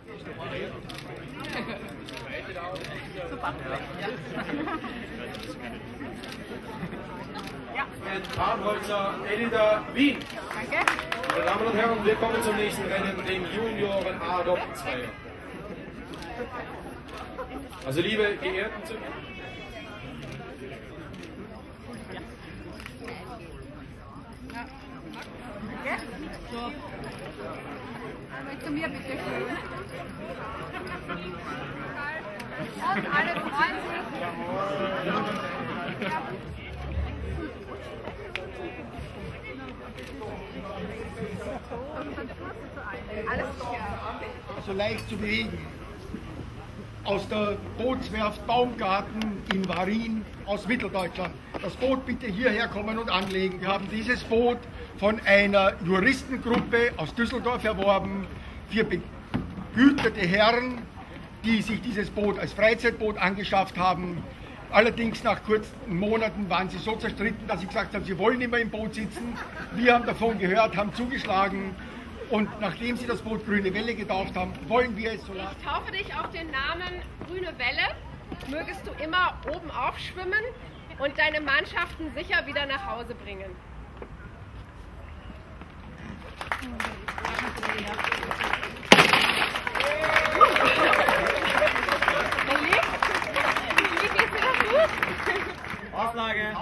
Super. Bahnholzer Elida Wien. Danke. Meine Damen und Herren, wir kommen zum nächsten Rennen, dem Junioren A-Doppel-Zweier. Also liebe geehrten Zuschauer. Danke. So. Einmal zu mir bitte schön. Und alle freuen sich. Ja. Alles so leicht zu bewegen. Aus der Bootswerft Baumgarten in Warin aus Mitteldeutschland. Das Boot bitte hierher kommen und anlegen. Wir haben dieses Boot von einer Juristengruppe aus Düsseldorf erworben für begüterte Herren, die sich dieses Boot als Freizeitboot angeschafft haben. Allerdings nach kurzen Monaten waren sie so zerstritten, dass sie gesagt haben, sie wollen nicht mehr im Boot sitzen. Wir haben davon gehört, haben zugeschlagen. Und nachdem sie das Boot Grüne Welle getauft haben, wollen wir es so lassen. Ich taufe dich auf den Namen Grüne Welle. Mögest du immer oben aufschwimmen und deine Mannschaften sicher wieder nach Hause bringen. Wie geht's dir das gut? Auslage.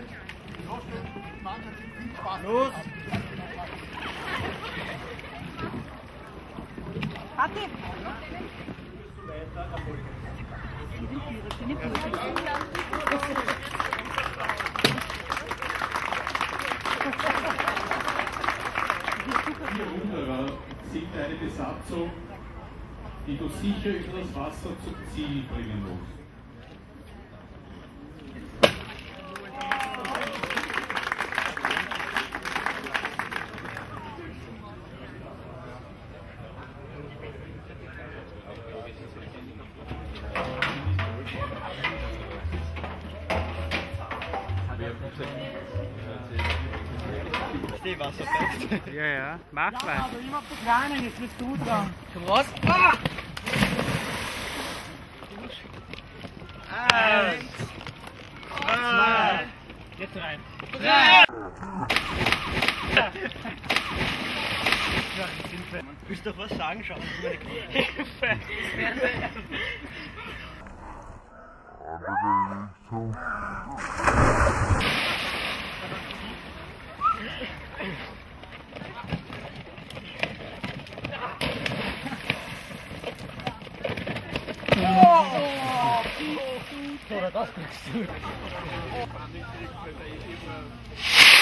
Los. Warte. Hier unten sind eine Besatzung, die du sicher über das Wasser zum Ziel bringen musst. Wasserfest. Ja, ja, mach mal. Aber immer auf der Kleinen, jetzt bist du dran. Was? Ah! Eins, zwei, jetzt rein. Drei! Willst du doch was sagen? Schau, Hilfe! Das kriegst du.